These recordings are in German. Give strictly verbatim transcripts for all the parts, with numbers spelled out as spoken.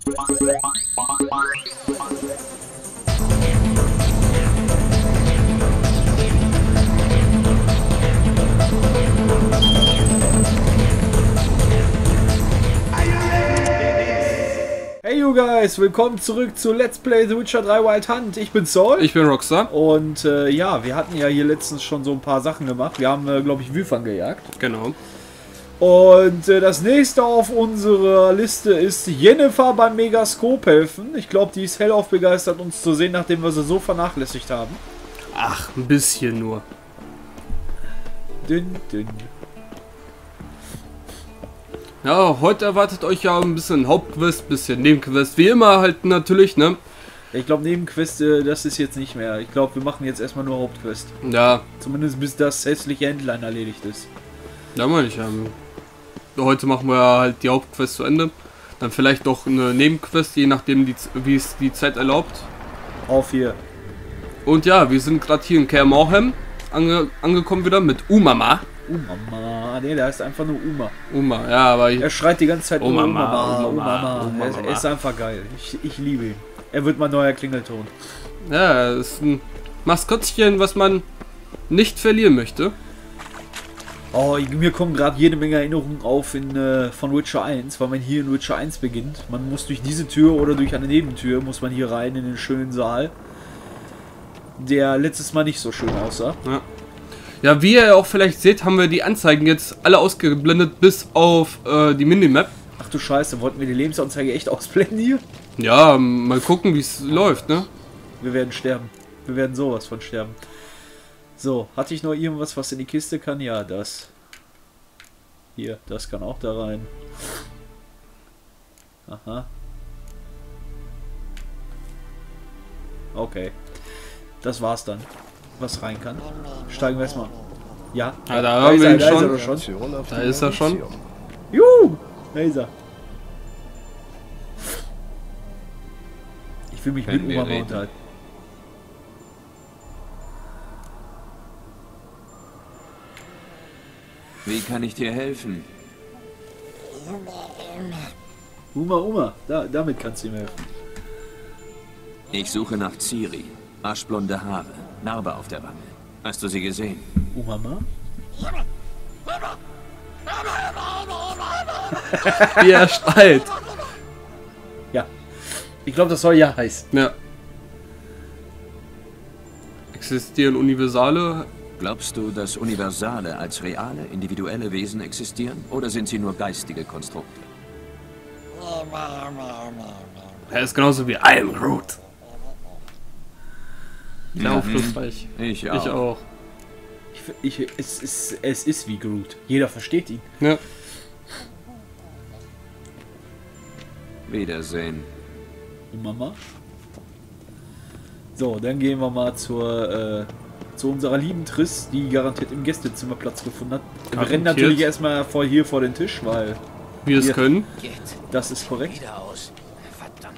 Hey you guys, willkommen zurück zu Let's Play The Witcher drei Wild Hunt. Ich bin Saul. Ich bin Rockstar. Und äh, ja, wir hatten ja hier letztens schon so ein paar Sachen gemacht. Wir haben, äh, glaube ich, Wüfern gejagt. Genau. Und äh, das nächste auf unserer Liste ist Jennifer beim Megaskop helfen. Ich glaube, die ist hellauf begeistert, uns zu sehen, nachdem wir sie so vernachlässigt haben. Ach, ein bisschen nur. Dünn, dünn. Ja, heute erwartet euch ja ein bisschen Hauptquest, bisschen Nebenquest. Wie immer halt natürlich, ne? Ich glaube, Nebenquest, äh, das ist jetzt nicht mehr. Ich glaube, wir machen jetzt erstmal nur Hauptquest. Ja. Zumindest bis das hässliche Endline erledigt ist. Ja, meine ich ja. Heute machen wir halt die Hauptquest zu Ende. Dann vielleicht noch eine Nebenquest, je nachdem, die, wie es die Zeit erlaubt. Auf hier. Und ja, wir sind gerade hier in Kaer Morhen ange angekommen wieder mit Umama. Umama, ne, der heißt einfach nur Uma. Uma, ja, aber Er schreit die ganze Zeit nur Umama, Umama, Umama, Umama. Er, er ist einfach geil. Ich, ich liebe ihn. Er wird mein neuer Klingelton. ja, er ist ein Maskottchen, was man nicht verlieren möchte. Oh, mir kommen gerade jede Menge Erinnerungen auf in, äh, von Witcher eins, weil man hier in Witcher eins beginnt. Man muss durch diese Tür oder durch eine Nebentür, muss man hier rein in den schönen Saal, der letztes Mal nicht so schön aussah. Ja. Ja, wie ihr auch vielleicht seht, haben wir die Anzeigen jetzt alle ausgeblendet, bis auf äh, die Minimap. Ach du Scheiße, wollten wir die Lebensanzeige echt ausblenden hier? Ja, mal gucken, wie es läuft, ne? Wir werden sterben. Wir werden sowas von sterben. So, hatte ich noch irgendwas, was in die Kiste kann? Ja, das. Hier, das kann auch da rein. Aha. Okay. Das war's dann. Was rein kann. Steigen wir erstmal. Ja. Ja, da haben wir ihn schon. Da ist er schon. Da ist er schon. Juhu! Da ist er. Ich will mich mit Uma unterhalten. Wie kann ich dir helfen? Uma, Uma, da, damit kannst du ihm helfen. Ich suche nach Ciri. Aschblonde Haare, Narbe auf der Wange. Hast du sie gesehen? Umama? Wie er schreit. Ja. Ich glaube, das soll ja heißen. Ja. Existieren Universale? Glaubst du, dass Universale als reale, individuelle Wesen existieren? Oder sind sie nur geistige Konstrukte? Er ist genauso wie I am Groot. Sehr Mhm. aufschlussreich. Ich auch. Ich auch. Ich, ich, es, ist, es ist wie Groot. Jeder versteht ihn. Ja. Wiedersehen. Umama? So, dann gehen wir mal zur, äh, zu unserer lieben Triss, die garantiert im Gästezimmer Platz gefunden hat. Wir Garantiert. rennen natürlich erstmal vor, hier vor den Tisch, weil Wir es Hier. können. das ist korrekt. Wieder aus. Verdammt.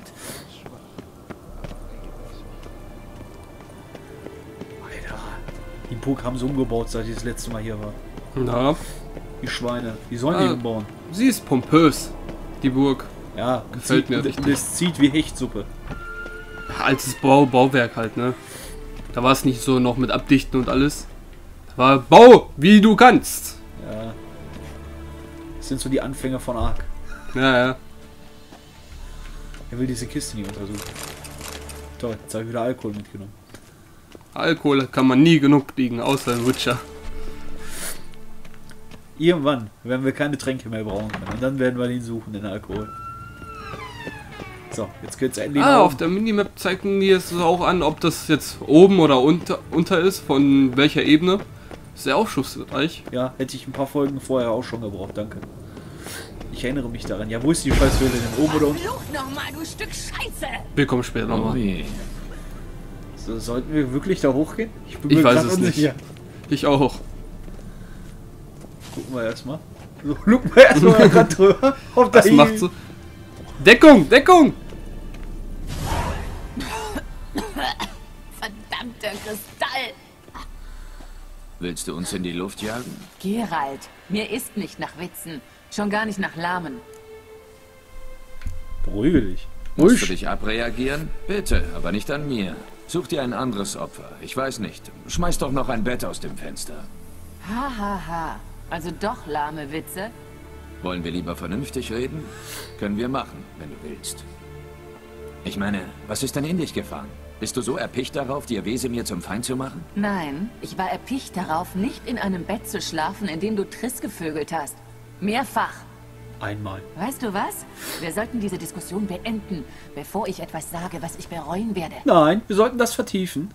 Alter, die Burg haben sie umgebaut, seit ich das letzte Mal hier war. Na, Die Schweine, wie sollen Ah. die umbauen? sie ist pompös, die Burg. Ja, Gefällt zieht, mir d- richtig. Das zieht wie Hechtsuppe. Altes Bau, Bauwerk halt, ne? Da war es nicht so noch mit Abdichten und alles. Da war Bau, wie du kannst. Ja. Das sind so die Anfänger von Ark. Ja, ja. Er will diese Kiste nicht untersuchen. Toll, jetzt habe ich wieder Alkohol mitgenommen. Alkohol kann man nie genug kriegen, außer in Witcher. Irgendwann werden wir keine Tränke mehr brauchen können. Und dann werden wir ihn suchen, den Alkohol. So, jetzt geht's endlich Ah, nach auf oben. der Minimap zeigen die es auch an, ob das jetzt oben oder unter, unter ist, von welcher Ebene. Sehr aufschlussreich. Ja, hätte ich ein paar Folgen vorher auch schon gebraucht, danke. Ich erinnere mich daran. Ja, wo ist die Scheißhöhle denn? Oben oder unten? Fluch nochmal, du Stück Scheiße! Wir kommen später Oh nochmal. je. So, sollten wir wirklich da hochgehen? bin Ich mir weiß grad es nicht. unsicher. Ich auch. Gucken wir erstmal. So, gucken wir erstmal gerade drüber. Ob da Das macht so. Deckung! Deckung! Verdammter Kristall! Willst du uns in die Luft jagen? Geralt, mir ist nicht nach Witzen. Schon gar nicht nach Lahmen. Beruhige dich. Musst du Ruhig. dich abreagieren? Bitte, aber nicht an mir. Such dir ein anderes Opfer. Ich weiß nicht. Schmeiß doch noch ein Bett aus dem Fenster. Ha, ha, ha. Also doch lahme Witze? Wollen wir lieber vernünftig reden? Können wir machen, wenn du willst. Ich meine, was ist denn in dich gefahren? Bist du so erpicht darauf, dir Wesemir zum Feind zu machen? Nein, ich war erpicht darauf, nicht in einem Bett zu schlafen, in dem du Triss gevögelt hast. Mehrfach. Einmal. Weißt du was? Wir sollten diese Diskussion beenden, bevor ich etwas sage, was ich bereuen werde. Nein, wir sollten das vertiefen.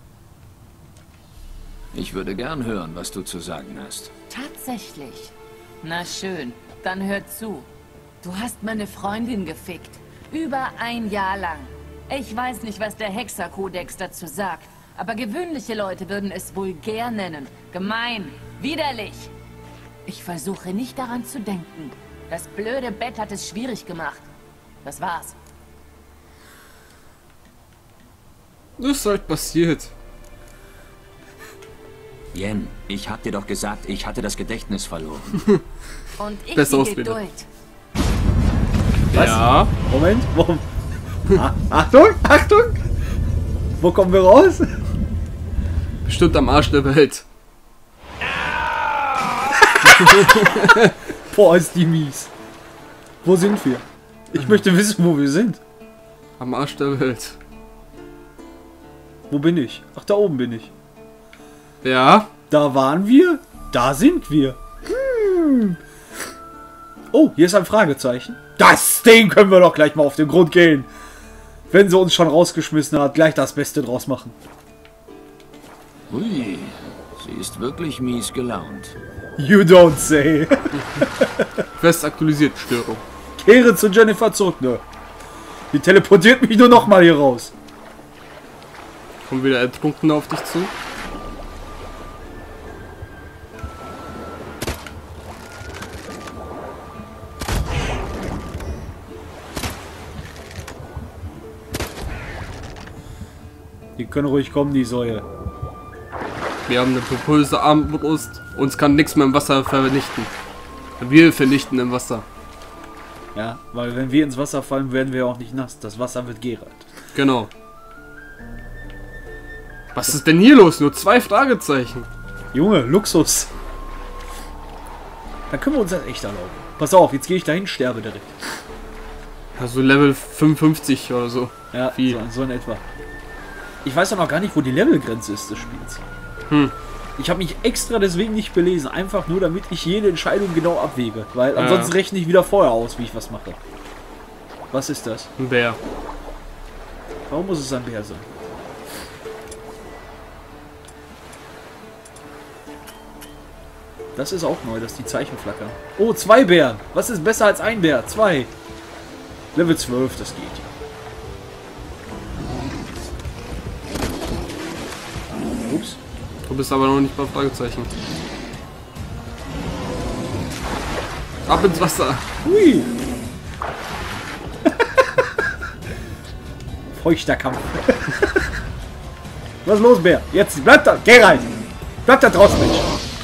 Ich würde gern hören, was du zu sagen hast. Tatsächlich. Na schön, dann hör zu. Du hast meine Freundin gefickt. Über ein Jahr lang. Ich weiß nicht, was der Hexerkodex dazu sagt, aber gewöhnliche Leute würden es vulgär nennen. Gemein, widerlich. Ich versuche nicht daran zu denken. Das blöde Bett hat es schwierig gemacht. Das war's. Das ist halt passiert. Yen, ich hab dir doch gesagt, ich hatte das Gedächtnis verloren. Und ich Besser die Ausrede. Geduld. Was? Ja. Moment, warum? Ah, Achtung, Achtung! Wo kommen wir raus? Bestimmt am Arsch der Welt. Boah, ist die mies. Wo sind wir? Ich möchte wissen, wo wir sind. Am Arsch der Welt. Wo bin ich? Ach, da oben bin ich. Ja. Da waren wir. Da sind wir. Hm. Oh, hier ist ein Fragezeichen. Das Ding können wir doch gleich mal auf den Grund gehen. Wenn sie uns schon rausgeschmissen hat, gleich das Beste draus machen. Ui, sie ist wirklich mies gelaunt. You don't say. Fest aktualisiert, Störung. Kehre zu Jennifer zurück, ne? Die teleportiert mich nur noch mal hier raus. Kommt wieder Ertrunkene auf dich zu. Die können ruhig kommen, die Säue. Wir haben eine propulse Armbrust. Uns kann nichts mehr im Wasser vernichten. Wir vernichten im Wasser. Ja, weil wenn wir ins Wasser fallen, werden wir auch nicht nass. Das Wasser wird Gerald. Genau. Was ist denn hier los? Nur zwei Fragezeichen. Junge, Luxus. Dann können wir uns das echt erlauben. Pass auf, jetzt gehe ich dahin, sterbe direkt. Also Level fünfundfünfzig oder so. Ja, Viel. so, so in etwa. Ich weiß doch noch gar nicht, wo die Levelgrenze ist des Spiels. Hm. Ich habe mich extra deswegen nicht belesen. Einfach nur, damit ich jede Entscheidung genau abwäge. Weil Ja. ansonsten rechne ich wieder vorher aus, wie ich was mache. Was ist das? Ein Bär. Warum muss es ein Bär sein? Das ist auch neu, dass die Zeichen flackern. Oh, zwei Bären. Was ist besser als ein Bär? Zwei. Level zwölf, das geht ja. Ups. Du bist aber noch nicht bei Fragezeichen. Ab ins Wasser. Hui. Feuchter Kampf. Was ist los, Bär? Jetzt, bleib da. Geh rein. Bleib da draußen, Mensch.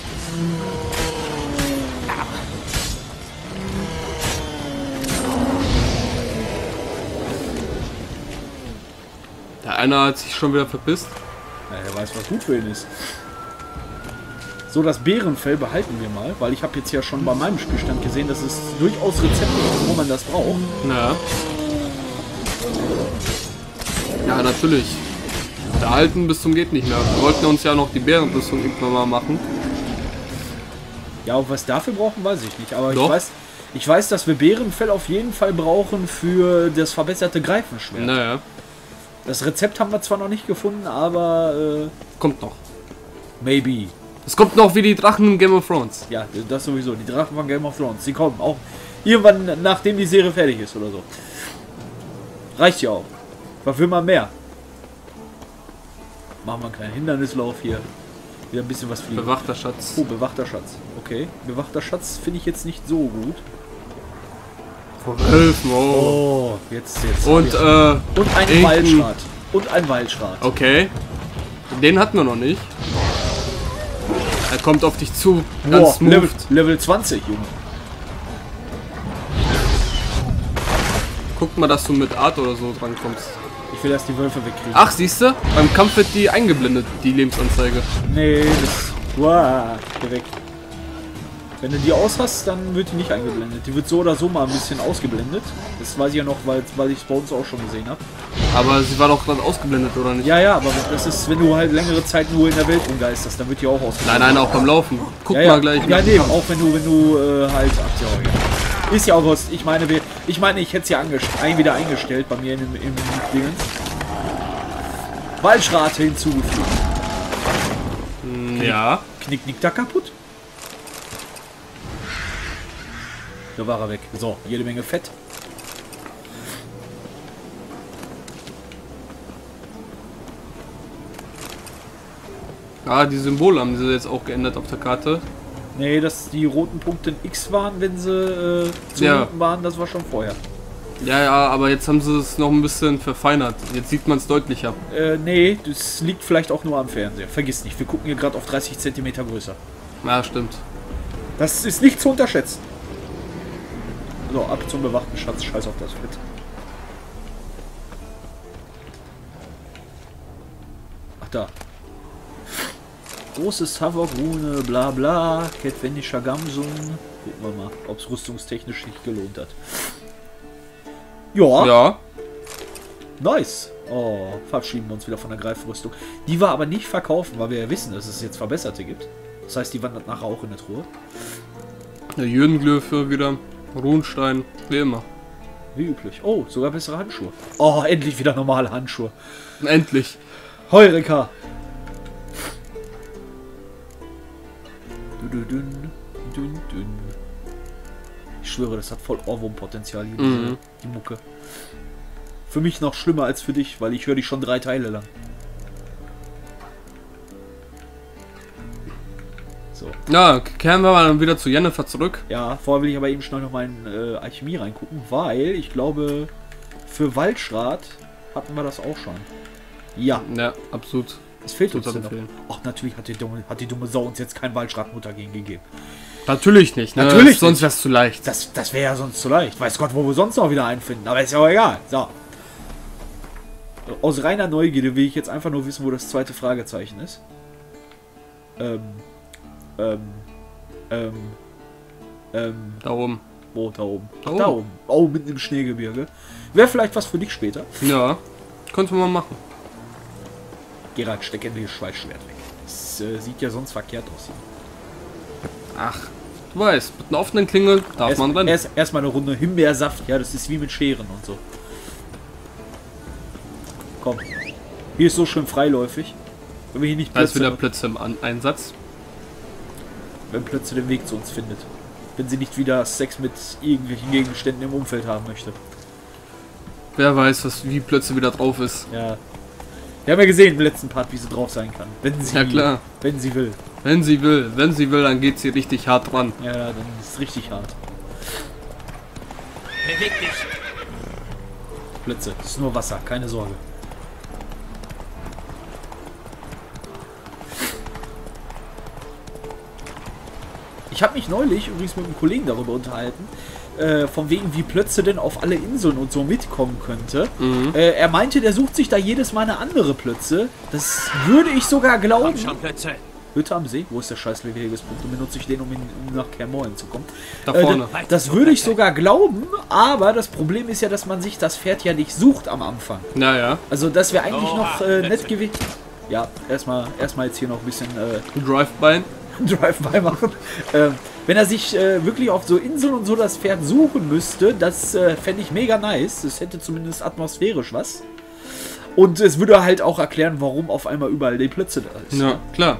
Der eine hat sich schon wieder verpisst. Ja, er weiß, was gut für ihn ist. So, das Bärenfell behalten wir mal, weil ich habe jetzt ja schon bei meinem Spielstand gesehen, dass es durchaus Rezepte gibt, wo man das braucht. Ja. Ja, natürlich. Der alten bis zum geht nicht mehr. Wir wollten uns ja noch die Bärenrüstung irgendwann mal machen. Ja, und was dafür brauchen, weiß ich nicht. Aber ich Doch. weiß, ich weiß, dass wir Bärenfell auf jeden Fall brauchen für das verbesserte Greifenschwert. Naja, Das Rezept haben wir zwar noch nicht gefunden, aber äh, kommt noch. maybe. Es kommt noch wie die Drachen im Game of Thrones. Ja, das sowieso. Die Drachen von Game of Thrones, die kommen auch irgendwann, nachdem die Serie fertig ist oder so. Reicht ja auch. Was will man mehr? Machen wir einen kleinen Hindernislauf hier. Wieder ein bisschen was fliegen. Bewachter Schatz. Oh, bewachter Schatz. Okay. Bewachter Schatz finde ich jetzt nicht so gut. Vor Wölfen, oh. Oh, jetzt, jetzt. Und, äh, Und ein irgendein- Waldschrat. Und ein Waldschrat. Okay. Den hatten wir noch nicht. Er kommt auf dich zu. Boah, Ganz Level, smooth. Level zwanzig, Junge. Guck mal, dass du mit Art oder so dran kommst. Ich will erst die Wölfe wegkriegen. Ach, siehst du? Beim Kampf wird die eingeblendet, die Lebensanzeige. Nee, das... Wow, geh weg. Wenn du die aus hast, dann wird die nicht eingeblendet. Die wird so oder so mal ein bisschen ausgeblendet. Das weiß ich ja noch, weil, weil ich es bei uns auch schon gesehen habe. Aber sie war doch gerade ausgeblendet, oder nicht? Ja, ja, aber das ist, wenn du halt längere Zeit nur in der Welt rumgeisterst, dann wird die auch ausgeblendet. Nein, nein, auch beim Laufen. Guck ja, ja. mal gleich. Ja, nee, auch wenn du, wenn du äh, halt... Ach, ja, ja. Ist ja auch was. Ich meine, wir, ich meine, ich hätte es ja ein, wieder eingestellt bei mir in dem, im Dingens. Waldschrate hinzugefügt. Ja. Knick, knick, da kaputt. Da war er weg. So, jede Menge Fett. Ah, die Symbole haben sie jetzt auch geändert auf der Karte. Nee, dass die roten Punkte in X waren, wenn sie äh, zu Ja. unten waren, das war schon vorher. Ja, ja, aber jetzt haben sie es noch ein bisschen verfeinert. Jetzt sieht man es deutlicher. Äh, nee, das liegt vielleicht auch nur am Fernseher. Vergiss nicht, wir gucken hier gerade auf dreißig Zentimeter größer. Ja, stimmt. Das ist nicht zu unterschätzen. So, ab zum bewachten Schatz, scheiß auf das Fett. Ach da. Großes Havok-Rune, bla bla, Ketvendischer Gamsun. Gucken wir mal, ob es rüstungstechnisch sich gelohnt hat. Ja, Ja. nice. Oh, verabschieden wir uns wieder von der Greifrüstung. Die wir aber nicht verkaufen, weil wir ja wissen, dass es jetzt verbesserte gibt. Das heißt, die wandert nachher auch in der Truhe. Der Jürgenglyphe wieder. Runenstein, wie immer. Wie üblich. Oh, sogar bessere Handschuhe. Oh, endlich wieder normale Handschuhe. Endlich. Heureka. Dün, dün, dün, dün. Ich schwöre, das hat voll Ohrwurmpotenzial, hier, Mhm. diese, die Mucke. Für mich noch schlimmer als für dich, weil ich höre dich schon drei Teile lang. So. Ja, kehren wir mal wieder zu Jennifer zurück. Ja, vorher will ich aber eben schnell noch mal in äh, Alchemie reingucken, weil ich glaube, für Waldschrat hatten wir das auch schon. Ja, Ja, absolut. es fehlt uns Total denn noch. empfehlen. Ach, natürlich hat die, dumme, hat die dumme Sau uns jetzt kein Waldschratmuttergen gegeben. Natürlich nicht, ne? Natürlich Sonst nicht. wär's zu leicht. Das, das wäre ja sonst zu leicht. Weiß Gott, wo wir sonst noch wieder einfinden. Aber ist ja auch egal. So. Aus reiner Neugierde will ich jetzt einfach nur wissen, wo das zweite Fragezeichen ist. Ähm. Ähm. Ähm. Ähm. Da oben. Wo? Da oben. Da Da oben. oben. Oh, mitten im Schneegebirge. Wäre vielleicht was für dich später. Ja. Könnte man mal machen. Gerald, steck endlich das Schweißschwert weg. Das äh, sieht ja sonst verkehrt aus. Ach, du weißt, mit einer offenen Klingel darf Erst, man rennen. erst, erstmal eine Runde Himbeersaft. Ja, das ist wie mit Scheren und so. Komm. Hier ist so schön freiläufig. Wenn wir hier nicht Da ist wieder plötzlich, Blitze im An Einsatz. wenn plötzlich den Weg zu uns findet. Wenn sie nicht wieder Sex mit irgendwelchen Gegenständen im Umfeld haben möchte. Wer weiß, was, wie Blitze wieder drauf ist. Ja. Wir haben ja gesehen im letzten Part, wie sie drauf sein kann. Wenn sie, Ja, klar. Wenn sie will. Wenn sie will, wenn sie will, dann geht sie richtig hart dran. Ja, dann ist es richtig hart. Beweg dich! Blitze. Das ist nur Wasser, keine Sorge. Ich habe mich neulich übrigens mit einem Kollegen darüber unterhalten, äh, von wegen, wie Plötze denn auf alle Inseln und so mitkommen könnte. Mhm. Äh, er meinte, der sucht sich da jedes Mal eine andere Plötze. Das würde ich sogar glauben. Komm schon, Plätze! Hütte am See? Wo ist der scheiß Levegespunkt? Und benutze ich den, um, in, um nach Kermoren zu kommen. Da Äh, vorne. das, das würde ich sogar glauben, aber das Problem ist ja, dass man sich das Pferd ja nicht sucht am Anfang. Naja, Also das wäre eigentlich Oha, noch äh, nett Plätze. gewesen. Ja, erstmal erstmal jetzt hier noch ein bisschen äh, Drive-By. Drive-by machen. Ähm, wenn er sich äh, wirklich auf so Inseln und so das Pferd suchen müsste, das äh, fände ich mega nice. Das hätte zumindest atmosphärisch was. Und es würde halt auch erklären, warum auf einmal überall die Plätze da ist. Ja, klar.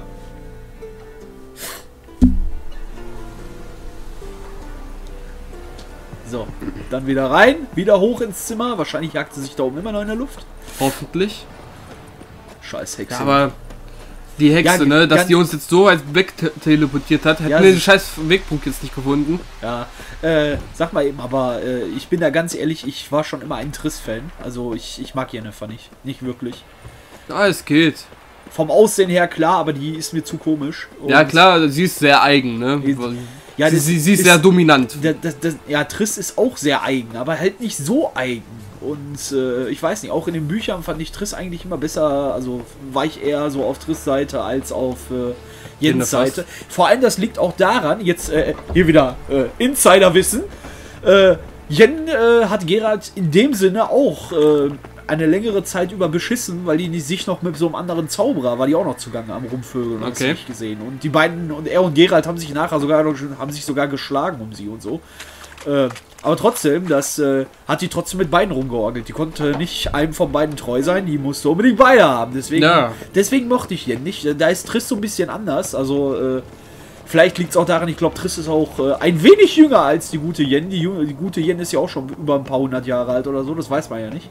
So, dann wieder rein, wieder hoch ins Zimmer. Wahrscheinlich jagt sie sich da oben immer noch in der Luft. Hoffentlich. Scheiß Hexe. Ja, aber die Hexe, Ja, ne, dass ganz- die uns jetzt so weit weg teleportiert hat, hätten Ja, wir sie- den scheiß Wegpunkt jetzt nicht gefunden. Ja, äh, sag mal eben, aber äh, ich bin da ganz ehrlich, ich war schon immer ein Triss-Fan. Also ich, ich mag Jennifer nicht. Nicht wirklich. Ja, es geht. Vom Aussehen her klar, aber die ist mir zu komisch. Und Ja, klar, sie ist sehr eigen, ne? Die- Ja, sie, das sie, sie ist sehr dominant. Das, das, das, ja, Triss ist auch sehr eigen, aber halt nicht so eigen. Und äh, ich weiß nicht, auch in den Büchern fand ich Triss eigentlich immer besser, also war ich eher so auf Triss Seite als auf äh, Jens Seite. Vor allem, das liegt auch daran, jetzt äh, hier wieder äh, Insiderwissen, äh, Yen äh, hat Geralt in dem Sinne auch äh, eine längere Zeit über beschissen, weil die sich noch mit so einem anderen Zauberer, war die auch noch zugange am Rumvögeln, hast du nicht gesehen. Und die beiden, und er und Geralt haben sich nachher sogar haben sich sogar geschlagen um sie und so. Äh, aber trotzdem, das äh, hat die trotzdem mit beiden rumgeorgelt. Die konnte nicht einem von beiden treu sein, die musste unbedingt beide haben. Deswegen, ja. deswegen mochte ich Yen nicht. Da ist Triss so ein bisschen anders. Also, äh, vielleicht liegt es auch daran, ich glaube, Triss ist auch äh, ein wenig jünger als die gute Yen. Die, die gute Yen ist ja auch schon über ein paar hundert Jahre alt oder so, das weiß man ja nicht.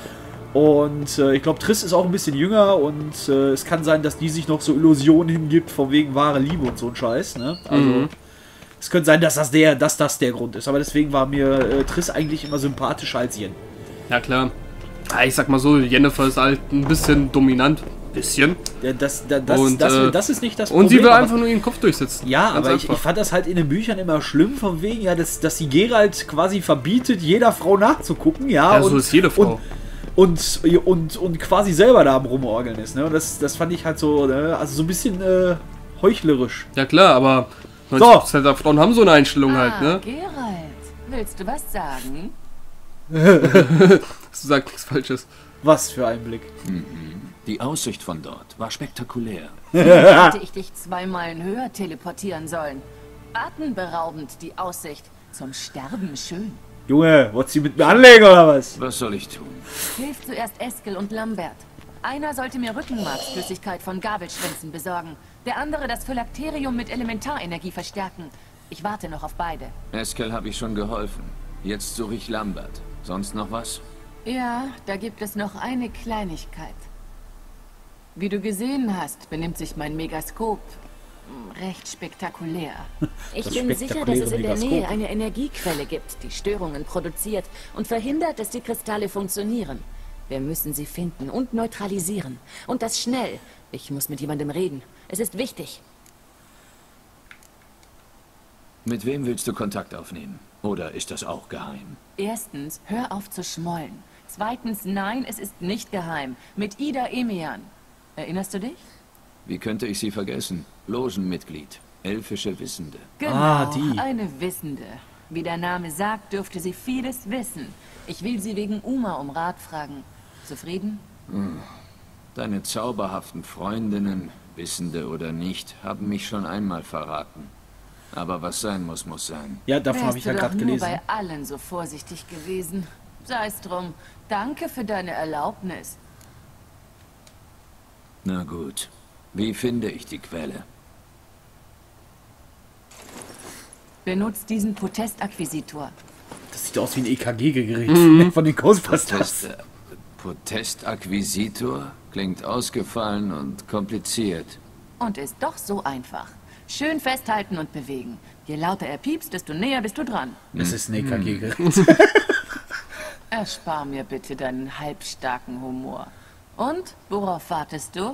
Und äh, ich glaube, Triss ist auch ein bisschen jünger und äh, es kann sein, dass die sich noch so Illusionen hingibt, von wegen wahre Liebe und so ein Scheiß, ne? Also, mhm. es könnte sein, dass das, der, dass das der Grund ist. Aber deswegen war mir äh, Triss eigentlich immer sympathischer als Yen. Ja, klar. Ja, ich sag mal so, Yennefer ist halt ein bisschen dominant. Bisschen. Ja, das, das, das, und, das, äh, das ist nicht das Problem. Und sie will einfach nur ihren Kopf durchsetzen. Ja, Ganz aber ich, ich fand das halt in den Büchern immer schlimm, von wegen, ja, dass, dass sie Geralt quasi verbietet, jeder Frau nachzugucken. Ja, ja, so und, ist jede Frau. Und, und, und, und quasi selber da am Rumorgeln ist. Ne? Und das, das fand ich halt so, ne? Also so ein bisschen äh, heuchlerisch. Ja klar, aber neunzig Prozent der Frauen haben so eine Einstellung ah, halt, ne? Geralt, willst du was sagen? Du sagst nichts Falsches. Was für ein Blick. Die Aussicht von dort war spektakulär. Hätte ich dich zwei Meilen höher teleportieren sollen. Atemberaubend die Aussicht. Zum Sterben schön. Junge, wolltest du mit mir anlegen oder was? Was soll ich tun? Hilf zuerst Eskel und Lambert. Einer sollte mir Rückenmarksflüssigkeit von Gabelschwänzen besorgen. Der andere das Phylakterium mit Elementarenergie verstärken. Ich warte noch auf beide. Eskel habe ich schon geholfen. Jetzt suche ich Lambert. Sonst noch was? Ja, da gibt es noch eine Kleinigkeit. Wie du gesehen hast, benimmt sich mein Megaskop recht spektakulär. Ich Das bin sicher, dass es in der Megaskop. Nähe eine Energiequelle gibt, die Störungen produziert und verhindert, dass die Kristalle funktionieren. Wir müssen sie finden und neutralisieren. Und das schnell. Ich muss mit jemandem reden. Es ist wichtig. Mit wem willst du Kontakt aufnehmen? Oder ist das auch geheim? Erstens, hör auf zu schmollen. Zweitens, nein, es ist nicht geheim. Mit Ida Emian. Erinnerst du dich? Wie könnte ich sie vergessen? Logenmitglied, elfische Wissende. Genau, Ah, die. eine Wissende. Wie der Name sagt, dürfte sie vieles wissen. Ich will sie wegen Uma um Rat fragen. Zufrieden? Deine zauberhaften Freundinnen, Wissende oder nicht, haben mich schon einmal verraten. Aber was sein muss, muss sein. Ja, davon habe Wärst ich ja du doch gerade nur gelesen. bei allen so vorsichtig gewesen. Sei es drum. Danke für deine Erlaubnis. Na gut. Wie finde ich die Quelle? Benutzt diesen Protestakquisitor. Das sieht aus wie ein E K G-Gerät von den Ghostbusters. Protest, äh, Protestakquisitor? Klingt ausgefallen und kompliziert. Und ist doch so einfach. Schön festhalten und bewegen. Je lauter er piepst, desto näher bist du dran. Das ist ein E K G-Gerät. Erspar mir bitte deinen halbstarken Humor. Und, worauf wartest du?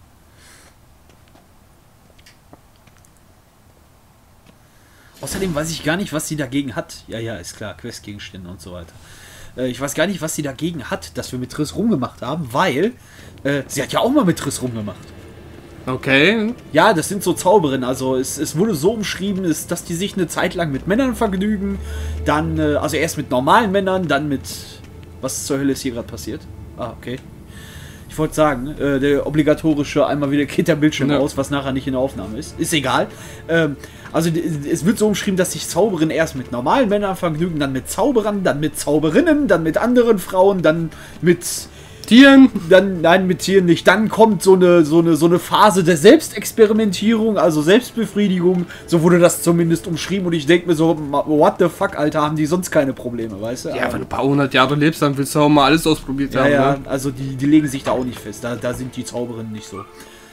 Außerdem weiß ich gar nicht, was sie dagegen hat. Ja, ja, ist klar, Questgegenstände und so weiter. Äh, ich weiß gar nicht, was sie dagegen hat, dass wir mit Triss rumgemacht haben, weil äh, sie hat ja auch mal mit Triss rumgemacht. Okay. Ja, das sind so Zauberinnen. Also es, es wurde so umschrieben, ist, dass die sich eine Zeit lang mit Männern vergnügen. Dann, äh, also erst mit normalen Männern, dann mit... Was zur Hölle ist hier gerade passiert? Ah, okay. Ich wollte sagen, äh, der obligatorische, einmal wieder geht der Bildschirm Ja. aus, was nachher nicht in der Aufnahme ist. Ist egal. Ähm, also d- es wird so umschrieben, dass sich Zauberinnen erst mit normalen Männern vergnügen, dann mit Zauberern, dann mit Zauberinnen, dann mit anderen Frauen, dann mit... Tieren. Dann, nein, mit Tieren nicht. Dann kommt so eine, so eine, so eine Phase der Selbstexperimentierung, also Selbstbefriedigung. So wurde das zumindest umschrieben und ich denke mir so, what the fuck, Alter, haben die sonst keine Probleme, weißt du? Ja, Aber- wenn du ein paar hundert Jahre lebst, dann willst du auch mal alles ausprobiert ja, haben. ja, Ne? also die, die legen sich da auch nicht fest. Da, da sind die Zauberinnen nicht so.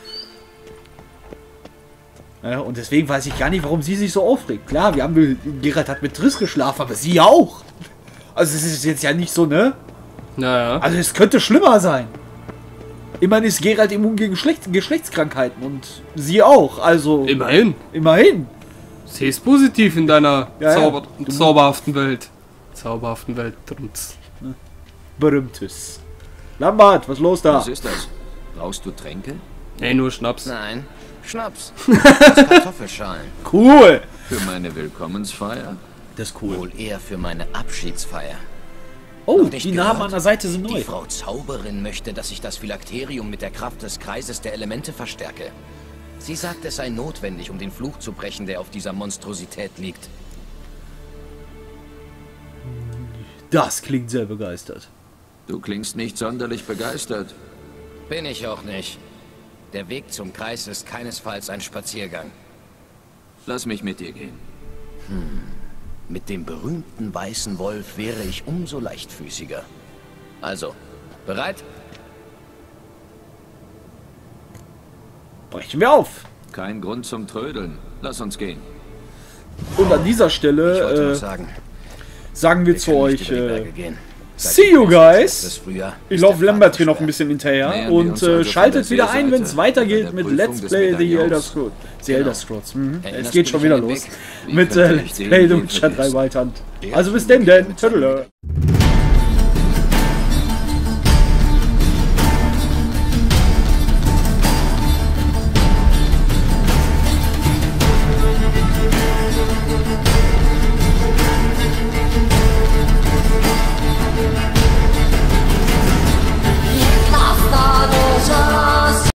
Ja, und deswegen weiß ich gar nicht, warum sie sich so aufregt. Klar, wir haben, Geralt hat mit Triss geschlafen, aber sie auch. Also es ist jetzt ja nicht so, ne? Ja, ja. Also es könnte schlimmer sein. Immerhin ist Geralt immun gegen Geschlecht, Geschlechtskrankheiten und sie auch. Also Immerhin. immerhin. Sieh es positiv in deiner Ja, ja. Zauber zauberhaften Welt. Zauberhaften Welt. Drumts. Berühmtes. Lambert, was ist los da? Was ist das? Brauchst du Tränke? Nee, nur Schnaps. Nein, Schnaps. Kartoffelschalen. Cool. Für meine Willkommensfeier? Das ist cool. Wohl eher für meine Abschiedsfeier. Oh, Noch nicht die Namen gehört? an der Seite sind Die neu. Frau Zauberin möchte, dass ich das Phylakterium mit der Kraft des Kreises der Elemente verstärke. Sie sagt, es sei notwendig, um den Fluch zu brechen, der auf dieser Monstrosität liegt. Das klingt sehr begeistert. Du klingst nicht sonderlich begeistert. Bin ich auch nicht. Der Weg zum Kreis ist keinesfalls ein Spaziergang. Lass mich mit dir gehen. Mit dem berühmten weißen Wolf wäre ich umso leichtfüßiger. Also, bereit? Brechen wir auf. Kein Grund zum Trödeln. Lass uns gehen. Und an dieser Ich wollte Stelle nur äh, sagen, sagen wir wir zu können nicht euch, über die äh, Berge gehen. Seit see you dem guys. des Frühjahr Ich ist laufe der Lambert Pfad hier noch ein versperrt. bisschen hinterher Nähern wir und uns äh, also von schaltet der wieder ein, wenn es Seeseite weitergeht bei mit der Let's Prüfung des Play The Medaillons. Elder Scrolls. The Genau. Elder Scrolls. Mhm. Es Erinnerst geht du schon dich wieder an den los Weg? Wie mit könnte äh, ich Let's den Play je The Witcher drei vergessen? Wildhunt. Der Also bis ist denn, mit denn. seinem Tüdele.